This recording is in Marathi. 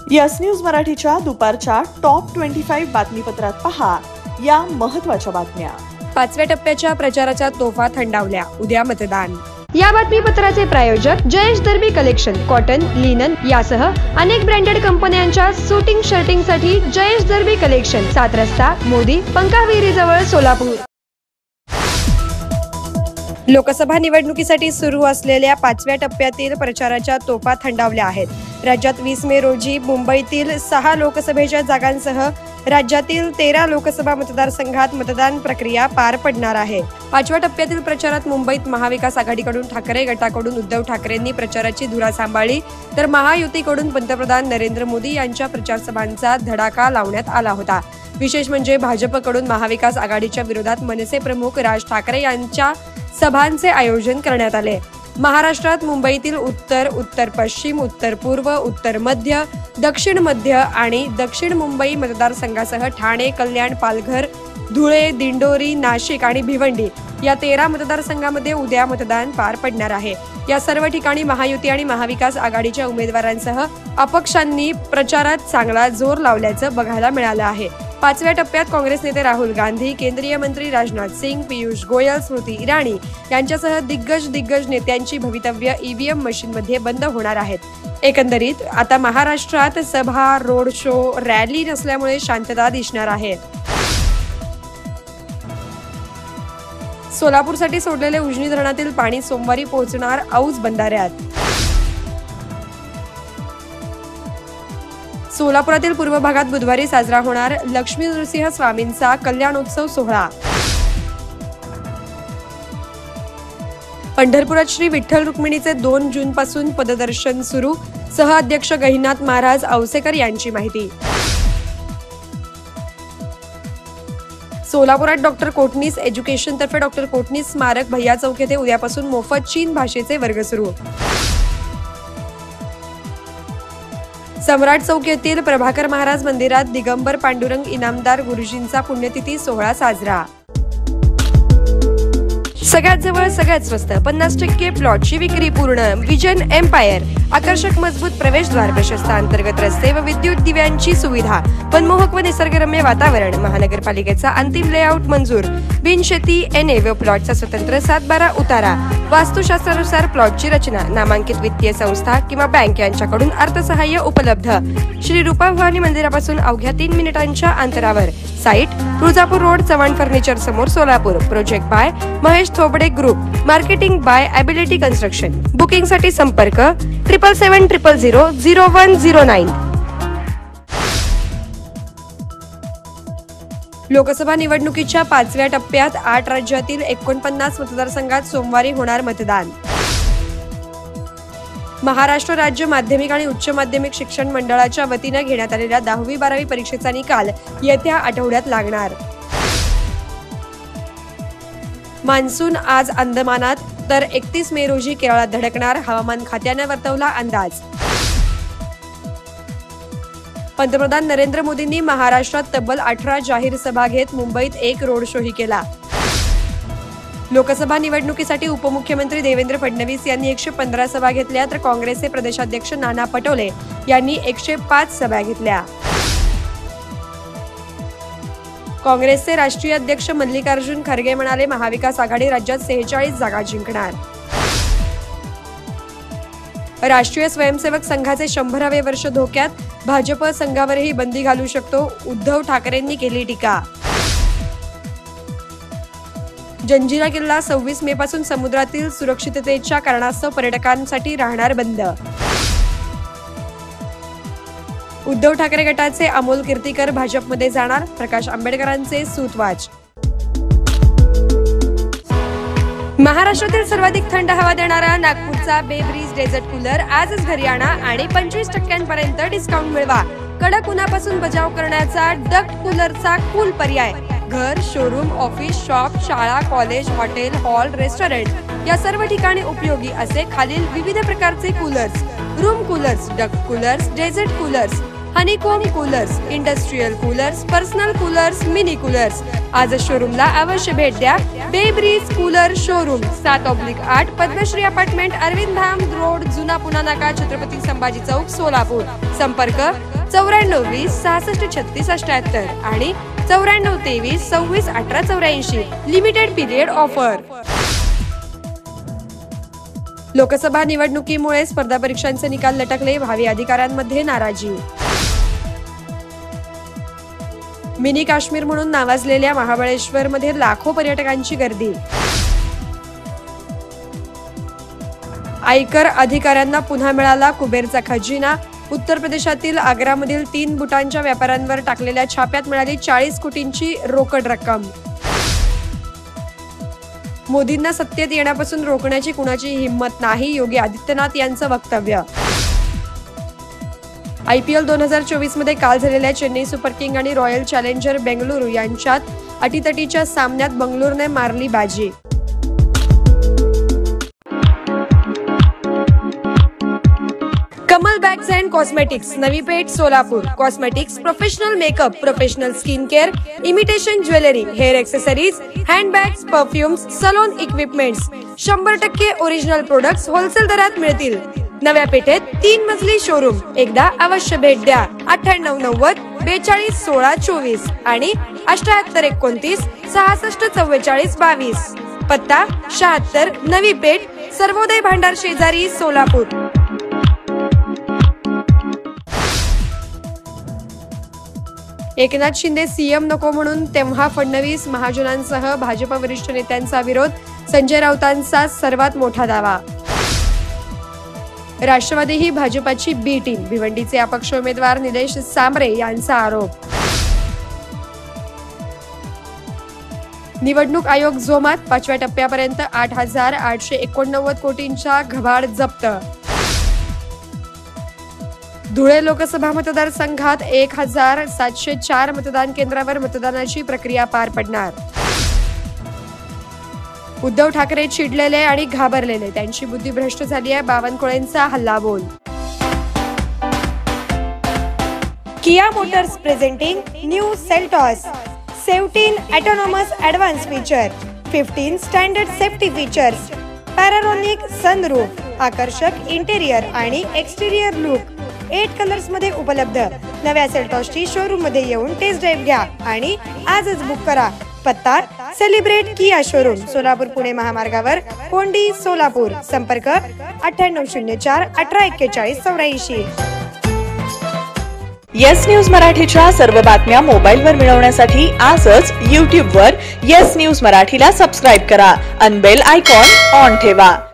यस न्यूज मराठीच्या दुपारच्या टॉप 25 बातमीपत्रात पहा या महत्त्वाच्या बातम्या। 5व्या टप्प्याच्या प्रचाराच्या तोफा थंडावल्या, उद्या मतदान। या बातमीपत्राचे प्रायोजक Jayesh Derby collection, cotton, linen यासह अनेक ब्रँडेड कंपन्यांच्या शूटिंग शर्टिंगसाठी जयेश दर्बी कलेक्शन, 7 रस्ता मोदी पंकाविरी जवळ सोलापूर। लोकसभा निवडणुकीसाठी सुरू असलेल्या 5व्या टप्प्यातील प्रचाराच्या तोफा थंडावल्या आहेत। राज्यात 20 मे रोजी मुंबईतील 6 लोकसभेच्या जागांसह राज्यातील 13 लोकसभा मतदारसंघात मतदान प्रक्रिया पार पडणार आहे। 5व्या टप्प्यातील प्रचारात मुंबईत महाविकास आघाडीकडून ठाकरे गटाकडून उद्धव ठाकरेंनी प्रचाराची धुरा सांभाळली, तर महायुतीकडून पंतप्रधान नरेंद्र मोदी यांच्या प्रचारसभांचा धडाका लावण्यात आला होता। विशेष म्हणजे भाजपकडून महाविकास आघाडीच्या विरोधात मनसे प्रमुख राज ठाकरे यांच्या सभांचे आयोजन करण्यात आले। महाराष्ट्रात मुंबईतील उत्तर, उत्तर पश्चिम, उत्तर पूर्व, उत्तर मध्य, दक्षिण मध्य आणि दक्षिण मुंबई मतदारसंघासह ठाणे, कल्याण, पालघर, धुळे, दिंडोरी, नाशिक आणि भिवंडी या 13 मतदारसंघामध्ये उद्या मतदान पार पडणार आहे। या सर्व ठिकाणी महायुती आणि महाविकास आघाडीच्या उमेदवारांसह अपक्षांनी प्रचारात चांगला जोर लावल्याचं बघायला मिळालं आहे। 5व्या टप्प्यात काँग्रेस नेते राहुल गांधी, केंद्रीय मंत्री राजनाथ सिंग, पीयूष गोयल, स्मृती इराणी यांच्यासह दिग्गज नेत्यांची भवितव्य ईव्हीएम मशीनमध्ये बंद होणार आहेत। एकंदरीत आता महाराष्ट्रात सभा, रोड शो, रॅली नसल्यामुळे शांतता दिसणार आहे। सोलापूरसाठी सोडलेले उजनी धरणातील पाणी सोमवारी पोहोचणार औज बंधाऱ्यात। सोलापुरातील पूर्व भागात बुधवारी साजरा होणार लक्ष्मी नृसिंह स्वामींचा कल्याणोत्सव सोहळा। पंढरपुरात श्री विठ्ठल रुक्मिणीचे 2 जून पासून पददर्शन सुरू, सहअध्यक्ष गहिनाथ महाराज औसेकर यांची माहिती। सोलापुरात डॉक्टर कोटणीस एज्युकेशन तर्फे डॉक्टर कोटणीस स्मारक भैया चौक येथे उद्यापासून मोफत चीन भाषेचे वर्ग सुरू। सम्राट चौक येथील प्रभाकर महाराज मंदिरात दिगंबर पांडुरंग इनामदार गुरुजींचा पुण्यतिथी सोहळा साजरा। सगळ्यात जवळ, सगळ्यात स्वस्त 50% प्लॉटची विक्री पूर्ण। विजन एम्पायर, आकर्षक मजबूत प्रवेशद्वार, प्रशस्त अंतर्गत रस्ते व विद्युत दिव्यांची सुविधा, मनमोहक व निसर्गरम्य वातावरण, महानगरपालिकेचा अंतिम लेआउट मंजूर, बिनशेती एनए व प्लॉटचा स्वतंत्र 7/12 उतारा, वास्तुशास्त्रानुसार प्लॉटची रचना, नामांकित वित्तीय संस्था किंवा बँक यांच्याकडून अर्थसहाय्य उपलब्ध। श्री रूपा भवानी मंदिरापासून अवघ्या 3 मिनिटांच्या अंतरावर। Site Tuljapur road, Chavan furniture समोर, Solapur. Project by Mahesh Thobade group, marketing by ability construction. Booking साठी संपर्क 7770000109। लोकसभा निवडणुकीच्या 5व्या टप्प्यात 8 राज्यातील 49 मतदारसंघात सोमवारी होणार मतदान। महाराष्ट्र राज्य माध्यमिक आणि उच्च माध्यमिक शिक्षण मंडळाच्या वतीने घेण्यात आलेल्या 10वी-12वी परीक्षेचा निकाल येत्या आठवड्यात लागणार। मान्सून आज अंदमानात तर 31 मे रोजी केरळात धडकणार, हवामान खात्याने वर्तवला अंदाज। पंतप्रधान नरेंद्र मोदींनी महाराष्ट्रात तब्बल 18 जाहीर सभा घेत मुंबईत एक रोड शोही केला। लोकसभा निवडणुकीसाठी उपमुख्यमंत्री देवेंद्र फडणवीस यांनी 115 सभा घेतल्या, तर काँग्रेसचे प्रदेशाध्यक्ष नाना पटोले यांनी 105 सभा घेतल्या। काँग्रेसचे राष्ट्रीय अध्यक्ष मल्लिकार्जुन खरगे म्हणाले, महाविकास आघाडी राज्यात 46 जागा जिंकणार। राष्ट्रीय स्वयंसेवक संघाचे 100वे वर्ष धोक्यात, भाजप संघावरही बंदी घालू शकतो, उद्धव ठाकरेंनी केली टीका। जंजिरा किल्ला 26 मे पासून समुद्रातील सुरक्षिततेच्या कारणास्तव पर्यटकांसाठी राहणार बंद। उद्धव ठाकरे गटाचे अमोल कीर्तीकर भाजपमध्ये जाणार, प्रकाश आंबेडकरांचे सूतवाच। महाराष्ट्रातील सर्वाधिक थंड हवा देणारा नागपूरचा बे ब्रीज डेझर्ट कूलर आजच घरी आणा आणि 25% डिस्काउंट मिळवा। कडक उन्हापासून बचाव करण्याचा डक्ट कूलरचा कूल पर्याय। घर, शोरूम, ऑफिस, शॉप, शाळा, कॉलेज, हॉटेल, हॉल, रेस्टॉरंट या सर्व ठिकाणी उपयोगी असे खालील विविध प्रकारचे coolers: room coolers, duct coolers, desert coolers, honeycomb coolers, industrial coolers, personal coolers, mini coolers. आज शोरूमला अवश्य भेट द्या. बेब्रिज cooler showroom 7/8 Padmashree apartment, Arvind Dham road, जुना पुणा नाका, छत्रपती संभाजी चौक, सोलापूर. संपर्क 94 20 66 36 78 आणि 94 23 26 18 84. Limited period offer. लोकसभा निवडणुकीमुळे स्पर्धा परीक्षांचे निकाल लटकले, भावी अधिकाऱ्यांमध्ये नाराजी. मिनी काश्मीर म्हणून नावाजलेल्या महाबळेश्वर मध्ये लाखो पर्यटकांची गर्दी. आयकर अधिकाऱ्यांना पुन्हा मिळाला कुबेरचा खजिना. उत्तर प्रदेशातील आग्रामधील 3 बुटांच्या व्यापाऱ्यांवर टाकलेल्या छाप्यात मिळाली 40 कोटींची रोकड रक्कम. मोदींना सत्तेत येण्यापासून रोखण्याची कुणाची हिंमत नाही, योगी आदित्यनाथ यांचं वक्तव्य. IPL 2024 मध्ये काल झालेल्या चेन्नई सुपर किंग आणि रॉयल चॅलेंजर बेंगळुरू यांच्यात अटीतटीच्या सामन्यात बंगळुरूने मारली बाजी. Kamal bags and cosmetics, Navi Peth, Solapur. Cosmetics, professional makeup, professional skin care, imitation jewellery, hair accessories, handbags, perfumes, salon equipments, 100% original products wholesale दरात मिळतील. नव्या पेठेत 3 मजली शोरूम. एकदा अवश्य भेट द्या. 98 90 42 16 24 आणि 78 29 66 44 22. पत्ता 76 नवी पेठ, सर्वोदय भांडार शेजारी, सोलापूर. एकनाथ शिंदे सीएम नको म्हणून तेव्हा फडणवीस, महाजनांसह भाजप वरिष्ठ नेत्यांचा विरोध. संजय राऊतांचा सर्वात मोठा दावा. राष्ट्रवादी ही भाजपाची बी टीम, भिवंडीचे अपक्ष उमेदवार निलेश सांबरे यांचा आरोप. निवडणूक आयोग जोमात, 5व्या टप्प्यापर्यंत 8,889 कोटींचा घबाड जप्त. धुळे लोकसभा मतदारसंघात 1,704 मतदान केंद्रावर मतदानाची प्रक्रिया पार पडणार. उद्धव ठाकरे चिडलेले आणि घाबरलेले, त्यांची बुद्धी भ्रष्ट झाली आहे, बावनकुळेंचा हल्लाबोल. Kia motors presenting new Seltos 17 autonomous advance feature, 15 standard safety features, panoramic sunroof, आकर्षक इंटेरियर आणि एक्सटिरियर लुक, 8 कलर्स मध्ये उपलब्ध. नव्या सेल्टॉसची शोरूम मध्ये येऊन टेस्ट ड्राइव्ह घ्या आणि आजच बुक करा. पत्ता celebrate Kia showroom, Solapur Pune महामार्गावर, कोंडी, सोलापूर. संपर्क 9804 1841 84. येस न्यूज मराठीच्या सर्व बातम्या मोबाईलवर मिळवण्यासाठी आजच YouTube वर येस न्यूज मराठीला सबस्क्राईब करा. अन बेल आयकॉन ऑन ठेवा.